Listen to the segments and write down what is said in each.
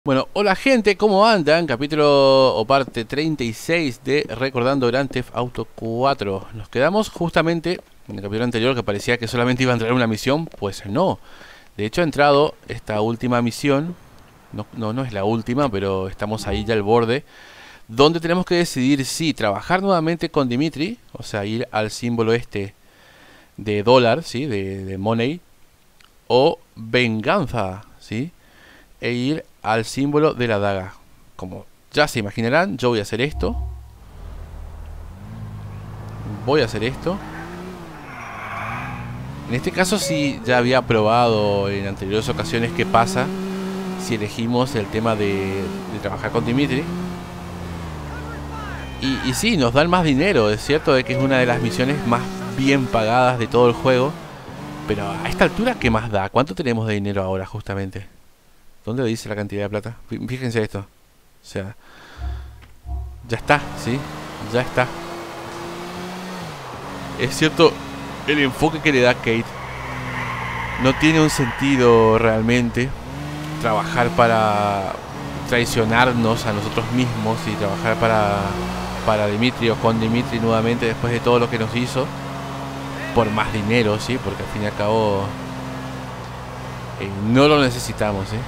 Bueno, hola gente, ¿cómo andan? Capítulo o parte 36 de Recordando Grand Theft Auto 4. Nos quedamos justamente en el capítulo anterior que parecía que solamente iba a entrar una misión. Pues no. De hecho ha entrado esta última misión. No es la última, pero estamos ahí ya al borde. Donde tenemos que decidir si trabajar nuevamente con Dimitri. O sea, ir al símbolo este de dólar, ¿sí? De money. O venganza, ¿sí? E ir al símbolo de la daga. Como ya se imaginarán, yo voy a hacer esto. Voy a hacer esto. En este caso sí ya había probado en anteriores ocasiones qué pasa si elegimos el tema de trabajar con Dimitri. Y sí, nos dan más dinero. Es cierto de que es una de las misiones más bien pagadas de todo el juego. Pero a esta altura, ¿qué más da? ¿Cuánto tenemos de dinero ahora justamente? ¿Dónde dice la cantidad de plata? Fíjense esto. O sea, ya está, ¿sí? Ya está. Es cierto, el enfoque que le da Kate no tiene un sentido realmente. Trabajar para traicionarnos a nosotros mismos y trabajar para Dimitri o con Dimitri nuevamente después de todo lo que nos hizo. Por más dinero, ¿sí? Porque al fin y al cabo no lo necesitamos, ¿sí?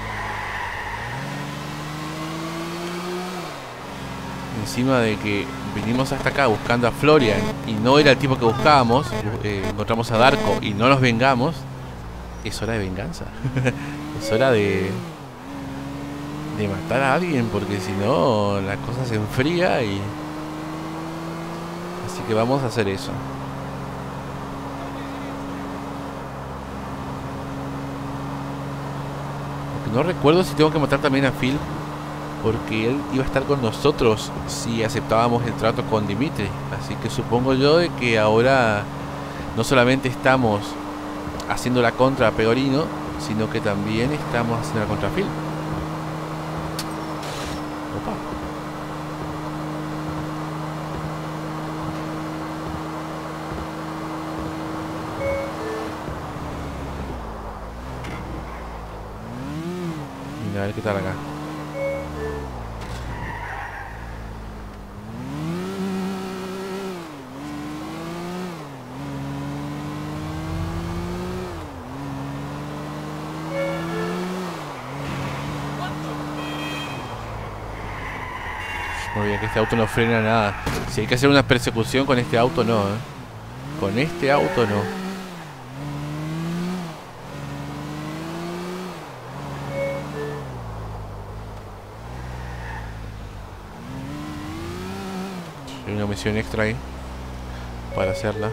Encima de que vinimos hasta acá buscando a Florian y no era el tipo que buscábamos, encontramos a Darko y no nos vengamos. Es hora de venganza. Es hora de matar a alguien, porque si no la cosa se enfría y... Así que vamos a hacer eso. Porque no recuerdo si tengo que matar también a Phil, porque él iba a estar con nosotros si aceptábamos el trato con Dimitri. Así que supongo yo de que ahora no solamente estamos haciendo la contra a Pegorino, sino que también estamos haciendo la contra a Phil. Opa. Mira, a ver qué tal acá. Muy bien, que este auto no frena nada. Si hay que hacer una persecución con este auto, no, ¿eh? Con este auto, no. Hay una misión extra ahí para hacerla.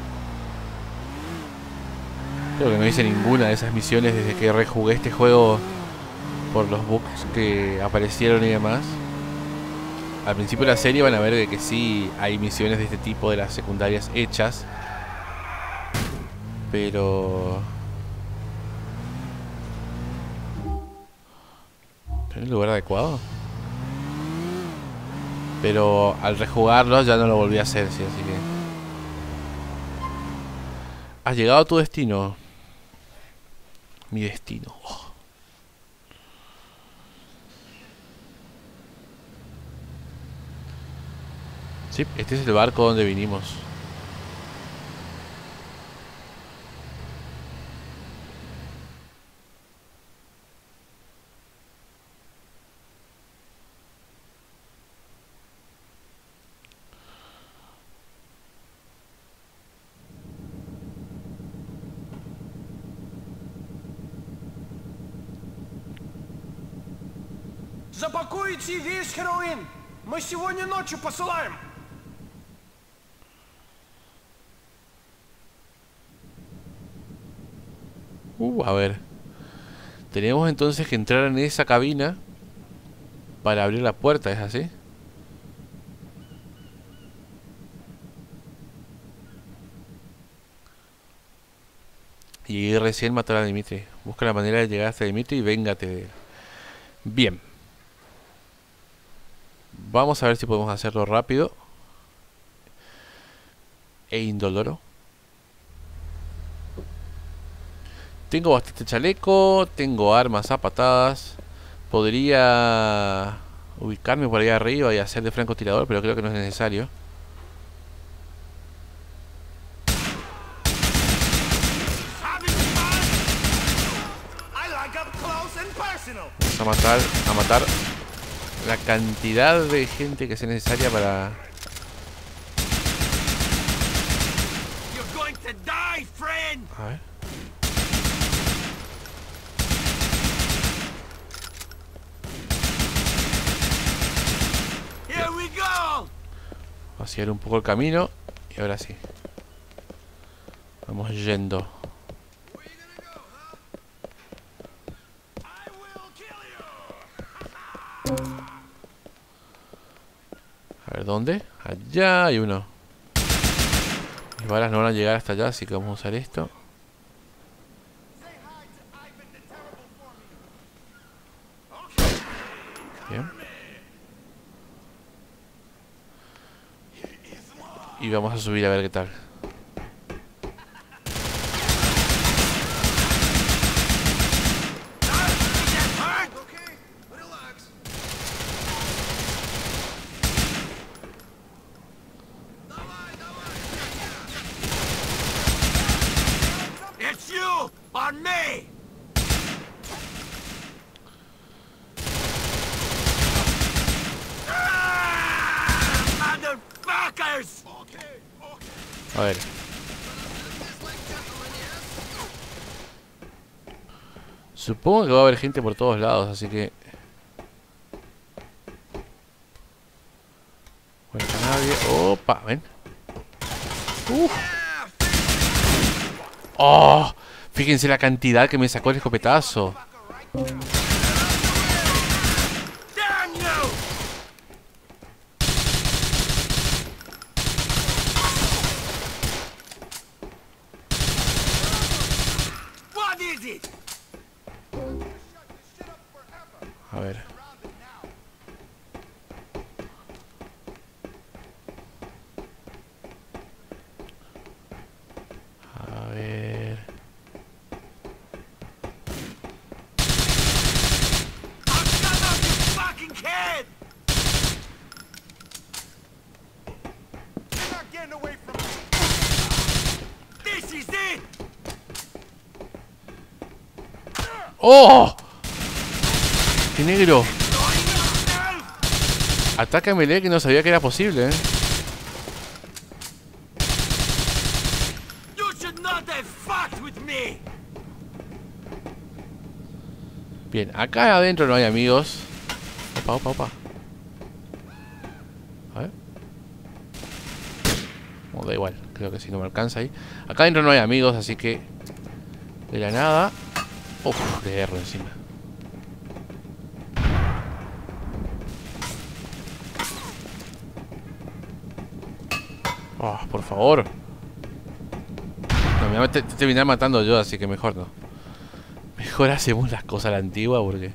Creo que no hice ninguna de esas misiones desde que rejugué este juego por los bugs que aparecieron y demás. Al principio de la serie van a ver de que sí hay misiones de este tipo de las secundarias hechas, pero... ¿En el lugar adecuado? Pero al rejugarlo ya no lo volví a hacer, sí, así que... Has llegado a tu destino. Mi destino. Oh. Sí, este es el barco donde vinimos. Запакуйте весь хероин! Мы сегодня ночью посылаем! A ver. Tenemos entonces que entrar en esa cabina para abrir la puerta, ¿es así? Y recién matar a Dimitri. Busca la manera de llegar hasta Dimitri y véngate de él. Bien. Vamos a ver si podemos hacerlo rápido e indoloro. Tengo bastante chaleco, tengo armas a patadas. podría ubicarme por ahí arriba y hacer de francotirador, pero creo que no es necesario. Vamos a matar la cantidad de gente que sea necesaria para... A ver. Vaciar un poco el camino. Y ahora sí. Vamos yendo. A ver, ¿dónde? Allá hay uno. Mis balas no van a llegar hasta allá, así que vamos a usar esto. Bien. Y vamos a subir a ver qué tal. On me! Motherfuckers! A ver. Supongo que va a haber gente por todos lados, así que... Bueno, nadie... Opa, ven. ¡Oh! Fíjense la cantidad que me sacó el escopetazo. A ver. A ver. ¡Oh! ¡Qué negro! Ataque a melee que no sabía que era posible, Bien, acá adentro no hay amigos. Opa, opa, opa. A ver. Oh, da igual, creo que si no me alcanza ahí. Acá adentro no hay amigos, así que... De la nada... Uf, de erro encima. Oh, por favor. No, me voy a terminar matando yo, así que mejor no. Mejor hacemos las cosas a la antigua porque...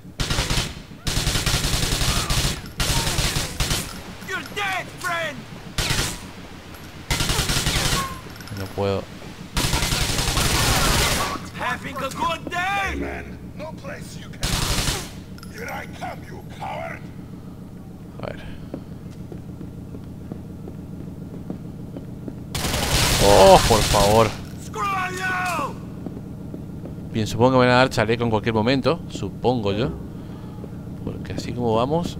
No puedo. A ver. Oh, por favor. Bien, supongo que me van a dar chaleco en cualquier momento. Supongo yo. Porque así como vamos...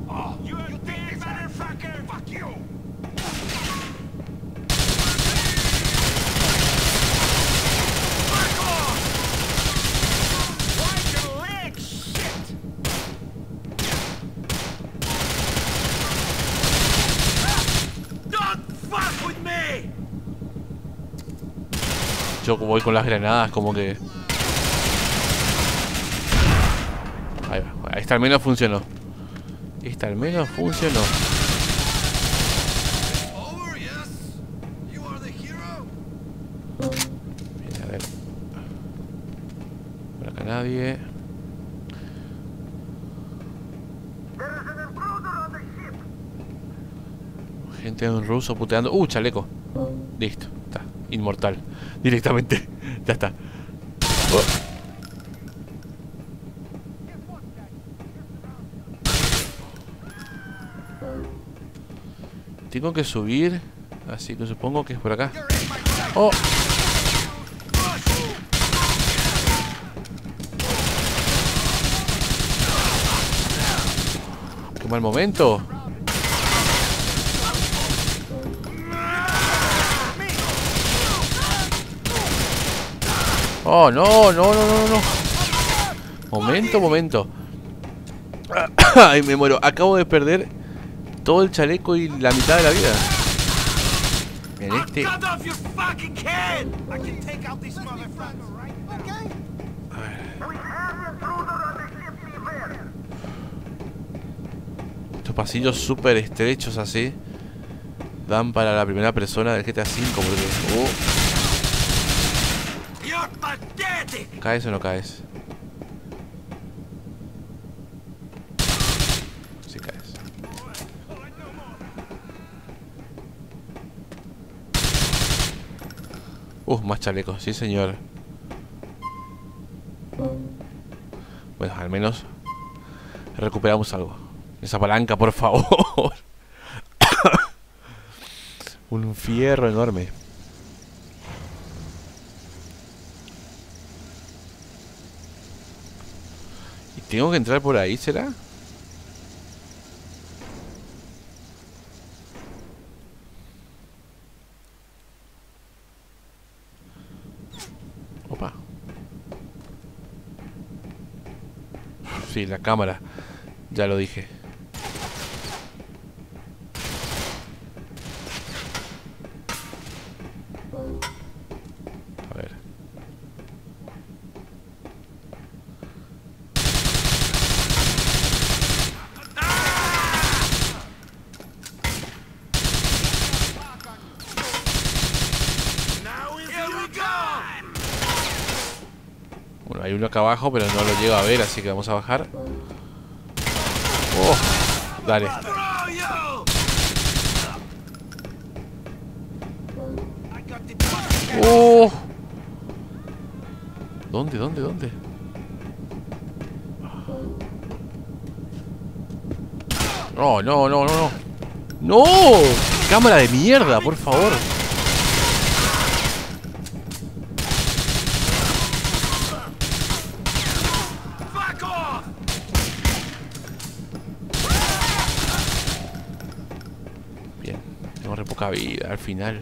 Yo voy con las granadas como que... Ahí va. Esta al menos funcionó. Esta al menos funcionó. Bien, a ver. Por acá nadie. Gente de un ruso puteando. Chaleco. Listo. Está. Inmortal. Directamente. Ya está. Tengo que subir, así que supongo que es por acá. ¡Oh! ¡Qué mal momento! ¡Oh, no, no, no, no, no! Momento. Ay, me muero. Acabo de perder todo el chaleco y la mitad de la vida. En este... Estos pasillos súper estrechos así dan para la primera persona del GTA V porque... ¿Caes o no caes? Sí caes. Más chalecos, sí señor. Bueno, al menos recuperamos algo. Esa palanca, por favor. Un fierro enorme. ¿Y tengo que entrar por ahí, será? Opa. Sí, la cámara. Ya lo dije. A ver. Bueno, hay uno acá abajo, pero no lo llego a ver, así que vamos a bajar. Oh, dale. Oh. ¿Dónde? No, no. ¡No! ¡Cámara de mierda, por favor! Bien, tengo re poca vida al final.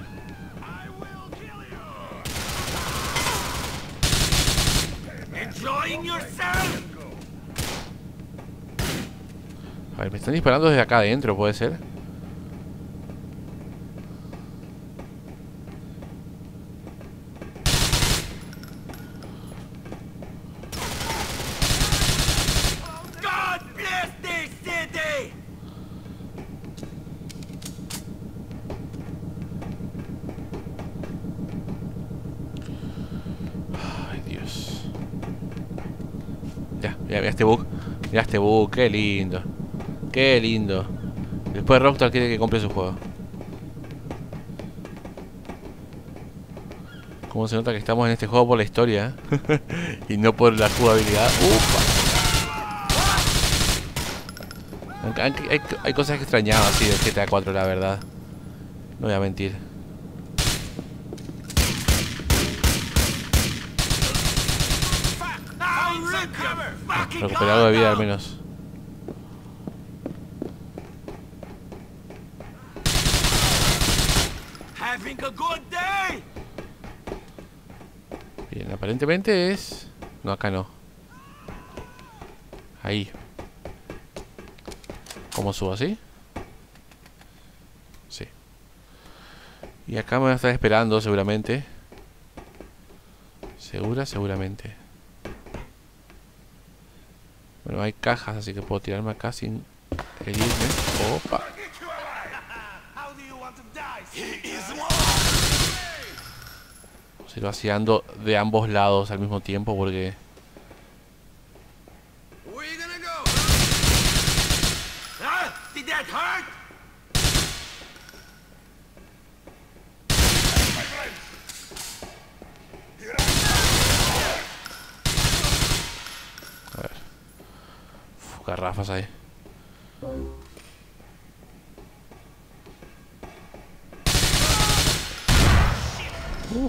A ver, me están disparando desde acá adentro, ¿puede ser? Ay, Dios. Mira este bug. Mira este bug, qué lindo. Qué lindo. Después Rockstar quiere que compre su juego. Cómo se nota que estamos en este juego por la historia, ¿eh? Y no por la jugabilidad. Hay cosas que extrañaba así del GTA 4, la verdad. No voy a mentir. Recuperar algo de vida al menos. Bien, aparentemente es... No, acá no. Ahí. ¿Cómo subo así? Sí. Y acá me van a estar esperando seguramente. Seguramente. Bueno, hay cajas, así que puedo tirarme acá sin herirme. Opa. Vamos a ir vaciando de ambos lados al mismo tiempo porque... A ver. Garrafas ahí.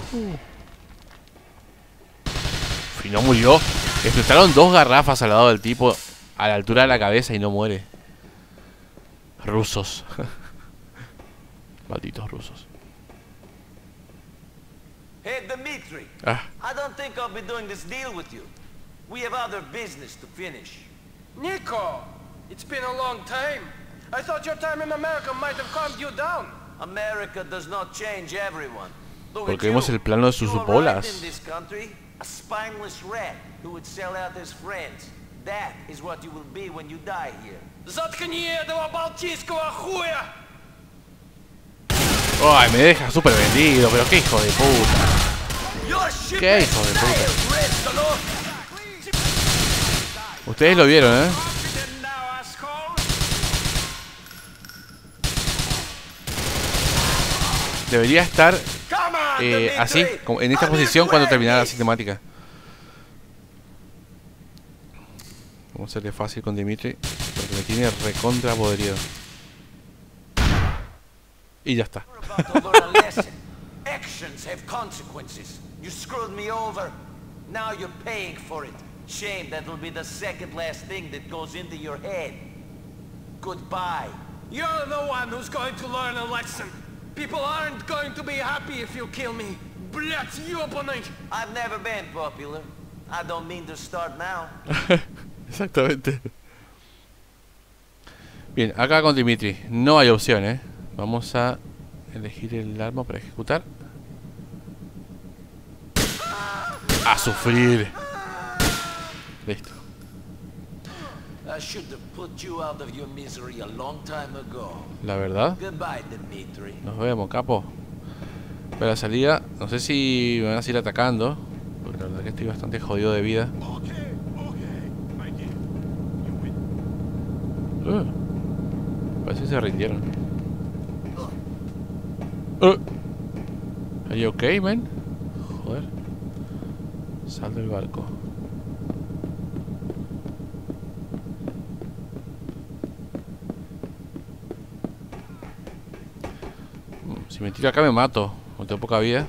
Y no murió. Explotaron 2 garrafas al lado del tipo a la altura de la cabeza y no muere. Rusos. Malditos rusos. Hey, Dmitri. Ah, I don't think I'll be doing this deal with you. We have other business to finish. Nico, it's been a long time. I thought your time in America might have calmed you down. America does not change everyone. Look at porque vemos you. el plano de sus You arrived bolas. in this country, a spineless rat who would sell out his friends. That is what you will be when you die here. Заткни этого балтийского хуя! Ay, me deja súper vendido, pero qué hijo de puta. Your ship ¿Qué has hijo de puta? failed, Red Solo. Ustedes lo vieron, ¿eh? Confident now, asshole. Debería estar Come on, así, Dmitri. como en esta On your posición cuando way. terminara la cinemática. Vamos a hacerle fácil con Dmitri, porque me tiene recontra podrido. Y ya está. You're about to learn a lesson. Actions have consequences. You screwed me over. Now you're paying for it. Shame that will be the second last thing that goes into your head. Goodbye. You're the one who's going to learn a lesson. People aren't going to be happy if you kill me. Блять, ёбаный! I've never been popular. I don't mean to start now. Exactamente. Bien, acá con Dmitri no hay opción, ¿eh? Vamos a elegir el arma para ejecutar. A sufrir. Listo. I should have put you out of your misery a long time ago. La verdad. Goodbye, Dmitri. Nos vemos, capo. Para la salida, no sé si me van a seguir atacando, porque la verdad que estoy bastante jodido de vida. Parece que se rindieron. ¿Are you okay, man? Joder. Sal del barco. Si me tiro acá me mato. No tengo poca vida.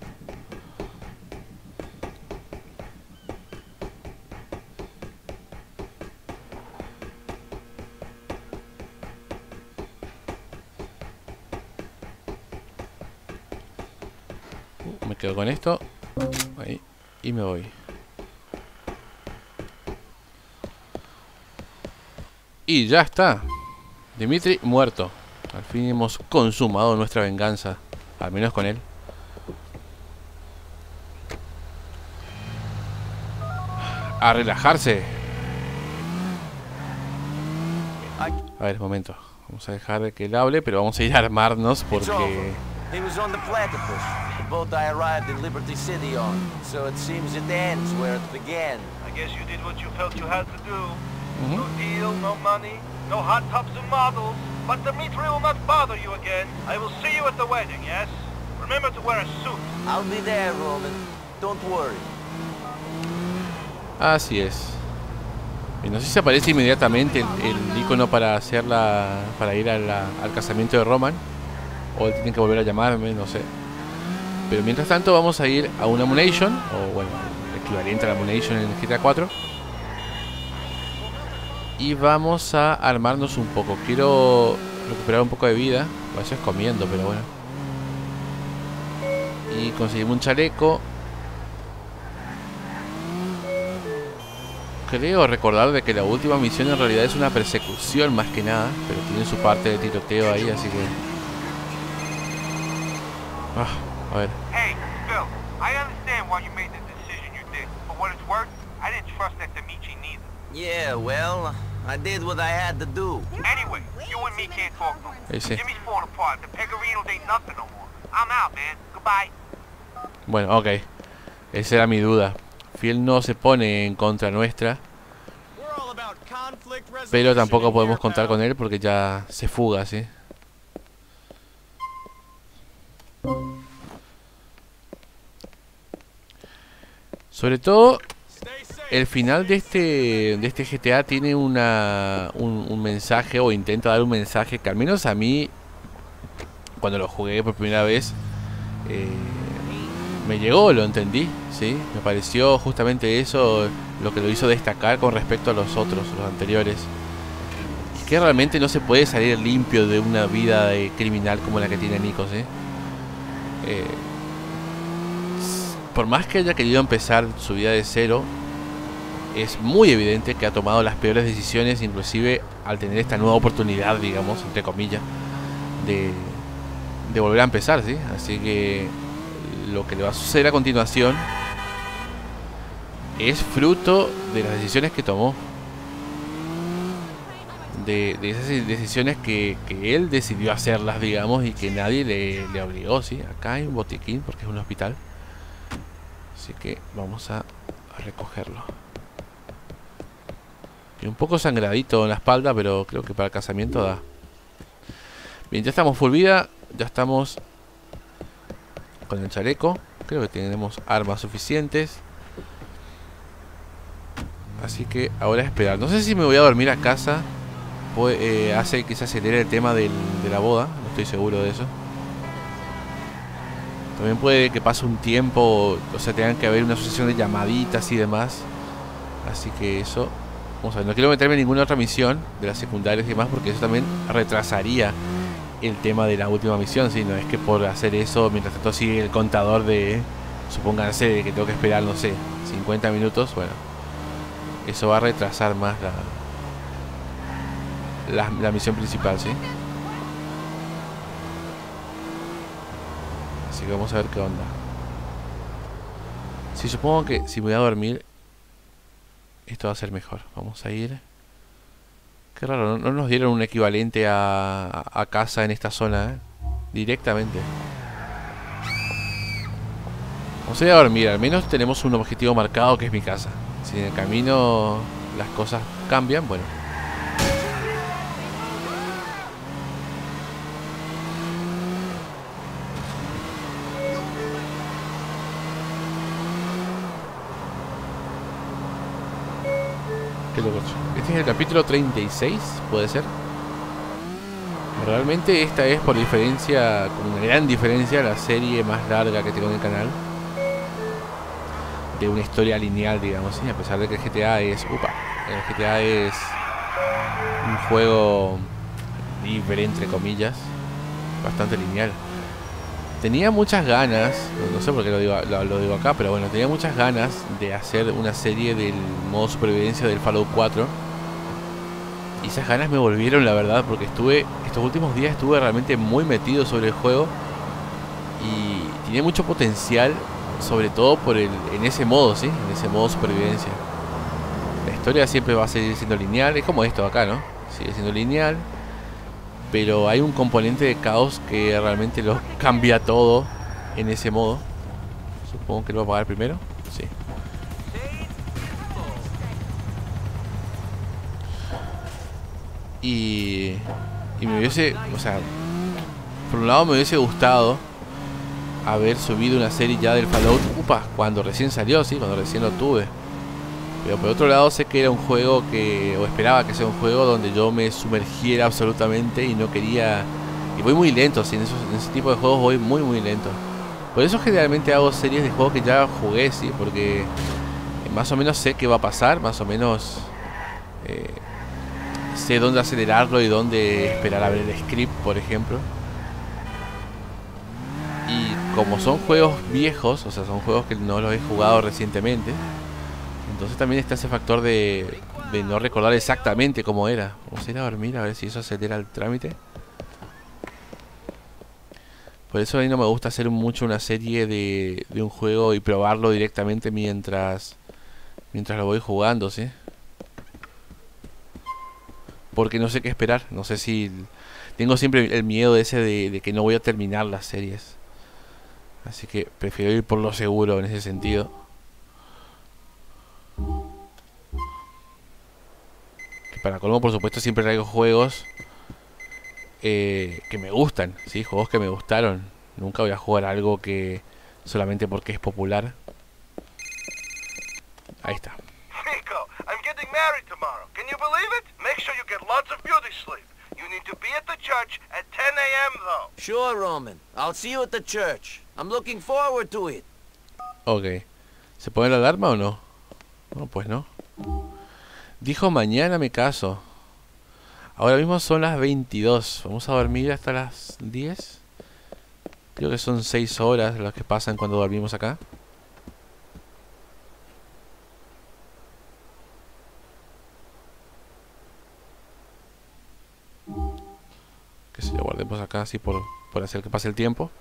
Me quedo con esto. Ahí. Y me voy. Y ya está. Dmitri muerto. Al fin hemos consumado nuestra venganza. Al menos con él. A relajarse. A ver, momento. Vamos a dejar de que él hable, pero vamos a ir a armarnos It's porque... over. He was on the Platypus, the boat I arrived in Liberty City on. So it seems it ends where it began. I guess you did what you felt you had to do. No deal, no money, no hot tubs and models. But Dmitri will not bother you again. I will see you at the wedding, yes? Remember to wear a suit. I'll be there, Roman. Don't worry. Así es. Y no sé si aparece inmediatamente el icono para hacer para ir al casamiento de Roman. O él tiene que volver a llamarme, no sé. Pero mientras tanto vamos a ir a una Ammunition. O bueno, el equivalente a la Ammunition en GTA 4. Y vamos a armarnos un poco. Quiero recuperar un poco de vida. A veces comiendo, pero bueno. Y conseguimos un chaleco. Creo recordar de que la última misión en realidad es una persecución más que nada. Pero tiene su parte de tiroteo ahí, así que... a ver. Hey, Phil, I understand why you made the decision you did. For what it's worth, I didn't trust that Dmitri neither. Yeah, well, I did what I had to do. Anyway, you and me can't talk no more. Ese. Jimmy's falling apart. The Pegarinos ain't nothing no more. I'm out, man. Goodbye. Bueno, ok. Esa era mi duda. Fiel no se pone en contra nuestra. Pero tampoco podemos contar con él porque ya se fuga, ¿sí? Sobre todo, el final de este GTA tiene un mensaje, o intenta dar un mensaje que al menos a mí, cuando lo jugué por primera vez, me llegó, lo entendí, ¿sí? Me pareció justamente eso lo que lo hizo destacar con respecto a los otros, los anteriores. Y que realmente no se puede salir limpio de una vida criminal como la que tiene Nikos, ¿eh? Por más que haya querido empezar su vida de cero, es muy evidente que ha tomado las peores decisiones, inclusive al tener esta nueva oportunidad, digamos, entre comillas, de volver a empezar, ¿sí? Así que lo que le va a suceder a continuación es fruto de las decisiones que tomó, de esas decisiones que él decidió hacerlas, digamos, y que nadie le obligó, ¿sí? Acá hay un botiquín porque es un hospital, así que vamos a recogerlo. Y un poco sangradito en la espalda, pero creo que para el casamiento da. Bien, ya estamos full vida, ya estamos con el chaleco. Creo que tenemos armas suficientes. Así que ahora esperar. No sé si me voy a dormir a casa. Hace que se acelere el tema de la boda. No estoy seguro de eso. También puede que pase un tiempo, o sea, tengan que haber una sucesión de llamaditas y demás. Así que eso, vamos a ver. No quiero meterme en ninguna otra misión de las secundarias y demás, porque eso también retrasaría el tema de la última misión, ¿sí? No es que por hacer eso, mientras tanto sigue el contador de, supónganse, de que tengo que esperar, no sé, 50 minutos, bueno, eso va a retrasar más la misión principal, ¿sí? Así que vamos a ver qué onda. Sí, supongo que si voy a dormir, esto va a ser mejor. Vamos a ir. Qué raro, no nos dieron un equivalente a casa en esta zona, ¿eh? Directamente. Vamos a ir a dormir, al menos tenemos un objetivo marcado que es mi casa. Si en el camino las cosas cambian, bueno. Qué loco. Este es el capítulo 36, puede ser. Realmente esta es, por diferencia, con una gran diferencia, la serie más larga que tengo en el canal. De una historia lineal, digamos, ¿sí? A pesar de que el GTA es... el GTA es un juego libre, entre comillas. Bastante lineal. Tenía muchas ganas, no sé por qué lo digo acá, pero bueno, tenía muchas ganas de hacer una serie del modo supervivencia del Fallout 4. Y esas ganas me volvieron, la verdad, porque estos últimos días estuve realmente muy metido sobre el juego. Y tiene mucho potencial, sobre todo en ese modo, ¿sí? En ese modo supervivencia. La historia siempre va a seguir siendo lineal, es como esto acá, ¿no? Sigue siendo lineal. Pero hay un componente de caos que realmente lo cambia todo en ese modo. Supongo que lo va a apagar primero. Sí. Y me hubiese, o sea, por un lado me hubiese gustado haber subido una serie ya del Fallout cuando recién salió, sí, cuando recién lo tuve. Pero por otro lado sé que era un juego que, o esperaba que sea un juego donde yo me sumergiera absolutamente y no quería... Y voy muy lento, ¿sí? En ese tipo de juegos voy muy lento. Por eso generalmente hago series de juegos que ya jugué, ¿sí? Porque más o menos sé qué va a pasar, más o menos sé dónde acelerarlo y dónde esperar a ver el script, por ejemplo. Y como son juegos viejos, o sea, son juegos que no los he jugado recientemente, entonces también está ese factor de no recordar exactamente cómo era. Vamos a ir a dormir a ver si eso acelera el trámite. Por eso a mí no me gusta hacer mucho una serie de un juego y probarlo directamente mientras lo voy jugando, ¿sí? Porque no sé qué esperar. No sé si... Tengo siempre el miedo ese de que no voy a terminar las series. Así que prefiero ir por lo seguro en ese sentido. Que para colmo, por supuesto, siempre traigo juegos que me gustan, ¿sí? Juegos que me gustaron. Nunca voy a jugar algo que solamente porque es popular. Ahí está. Nico, I'm getting married tomorrow. Can you believe it? Make sure you get lots of beauty sleep. You need to be at the church at 10 a.m. though. Sure, Roman. I'll see you at the church. I'm looking forward to it. Ok. ¿Se pone la alarma o no? No, pues no. Dijo mañana me caso. Ahora mismo son las 22. Vamos a dormir hasta las 10. Creo que son 6 horas las que pasan cuando dormimos acá. Que si lo guardemos acá así por hacer que pase el tiempo.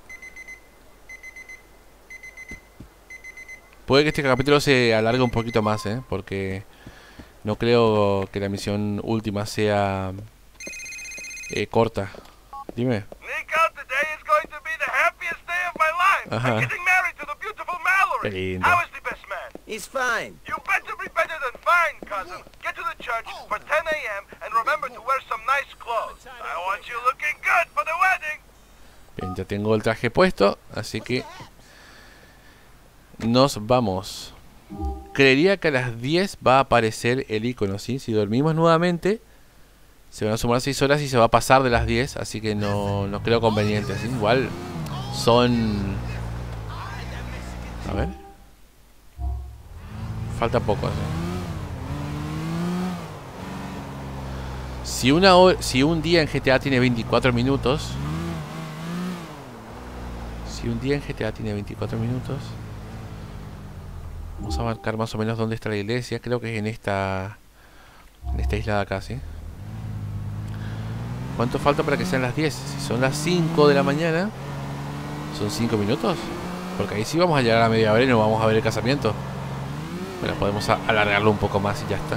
Puede que este capítulo se alargue un poquito más, porque no creo que la misión última sea corta. Dime. Nico, today is going to be the happiest day of my life. I'm getting married to the beautiful Qué Mallory. lindo. How is the best man? He's fine. You better be better than fine, cousin. Get to the church for 10 a.m. and remember to wear some nice clothes. I want you looking good for the wedding. Bien, ya tengo el traje puesto, así que nos vamos. Creería que a las 10 va a aparecer el icono, ¿sí? Si dormimos nuevamente, se van a sumar 6 horas y se va a pasar de las 10, así que no creo conveniente, ¿sí? Igual son... A ver. Falta poco, ¿sí? Si un día en GTA tiene 24 minutos... Si un día en GTA tiene 24 minutos... Vamos a marcar más o menos dónde está la iglesia. Creo que es en esta isla de acá, ¿sí? ¿Cuánto falta para que sean las 10? Si son las 5 de la mañana, ¿son 5 minutos? Porque ahí sí vamos a llegar a media hora y no vamos a ver el casamiento. Bueno, podemos alargarlo un poco más y ya está.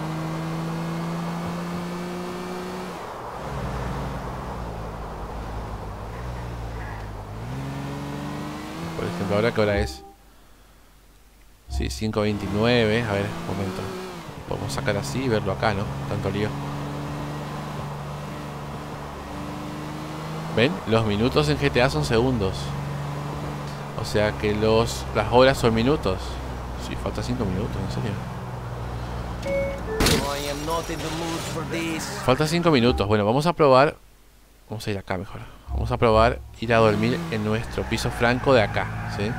Por ejemplo, ¿ahora qué hora es? Sí, 5:29. A ver, un momento. Podemos sacar así y verlo acá, ¿no? Tanto lío. ¿Ven? Los minutos en GTA son segundos. O sea que las horas son minutos. Sí, falta 5 minutos, en serio. I am not in the mood for this. Falta 5 minutos. Bueno, vamos a probar. Vamos a ir acá mejor. Vamos a probar ir a dormir en nuestro piso franco de acá, ¿sí?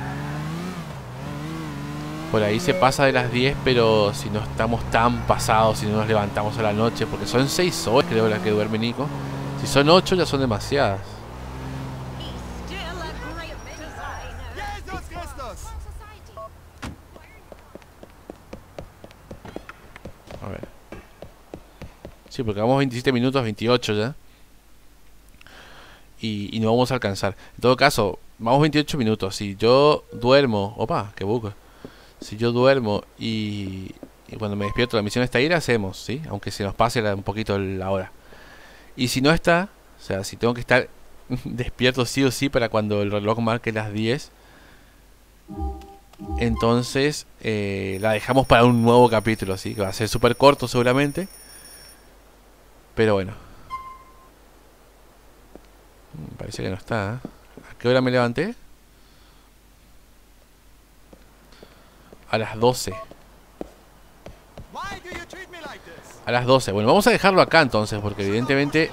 Por ahí se pasa de las 10, pero si no estamos tan pasados, si no nos levantamos a la noche, porque son 6 horas creo las que duerme Nico. Si son 8 ya son demasiadas. A ver. Sí, porque vamos 27 minutos, 28 ya. Y no vamos a alcanzar. En todo caso, vamos 28 minutos. Si yo duermo... Opa, qué buco. Si yo duermo y cuando me despierto la misión está ahí, la hacemos, ¿sí? Aunque se nos pase un poquito la hora. Y si no está, o sea, si tengo que estar despierto sí o sí para cuando el reloj marque las 10, entonces la dejamos para un nuevo capítulo, ¿sí? Que va a ser súper corto seguramente. Pero bueno. Parece que no está, ¿eh? ¿A qué hora me levanté? A las 12. A las 12. Bueno, vamos a dejarlo acá entonces, porque evidentemente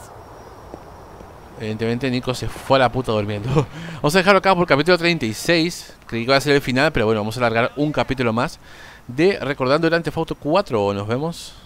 Nico se fue a la puta durmiendo. Vamos a dejarlo acá por capítulo 36. Creí que iba a ser el final, pero bueno, vamos a alargar un capítulo más de Recordando Grand Theft Auto 4. Nos vemos